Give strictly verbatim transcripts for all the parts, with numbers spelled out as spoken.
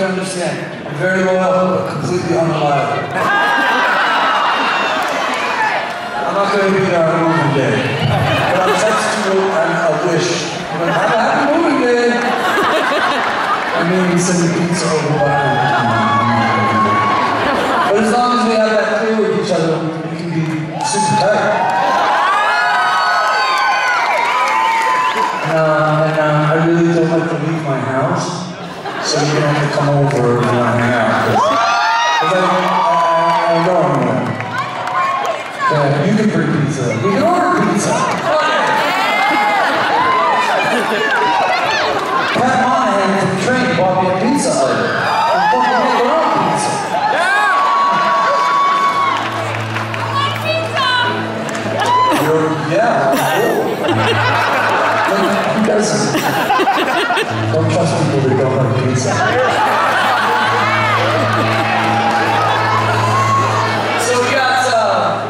understand. I'm very loyal, but completely unreliable. I'm not going to be there on moving day. But I'll text you and I'll wish. I'm like, have a happy moving day. I mean, send the pizza over by. But as long as we have that clear with each other, we can be super tight. Uh, and uh, I really don't like to leave my house, so you're gonna have to come over and uh, hang out. Because I, I, I don't know. Yeah, you can bring pizza. We can order pizza. Pat Monahan from the train bought me a pizza item. We fucking make our own pizza. Yeah! You're, yeah, cool. Who doesn't? Don't trust people that don't like pizza. So we got, uh,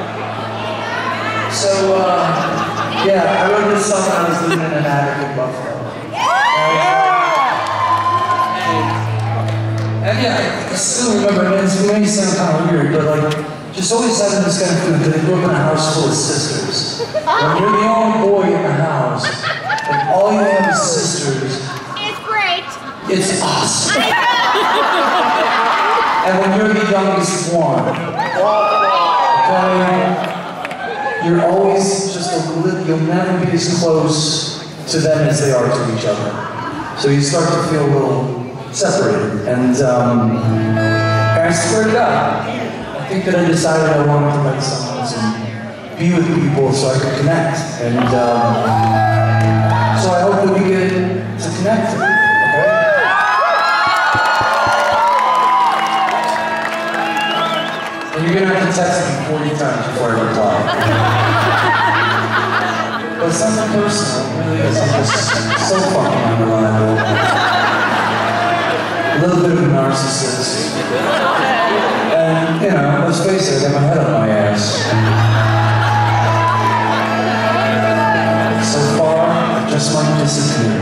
so, uh, yeah, I wrote this song when I was living in an attic in Buffalo. And yeah, I still remember, and it may sound kind of weird, but like, just always having this kind of feeling that I grew up in a house full of sisters. When you're the only boy in the house, and all you have is sisters. It's great. It's awesome. And when you're the youngest one, okay, you're always just a little, you'll never be as close to them as they are to each other. So you start to feel a little separated. And, um, and I swear to God, I think that I decided I wanted to write songs and be with people so I could connect. And, um, so I hope that we get to connect, okay? And you're gonna have to text me forty times before I reply. But it's nothing personal, it really is. I'm just so fucking unreliable. A little bit of a narcissist. And, you know, let's face it, I got my head on my ass. So far, I just might disappear.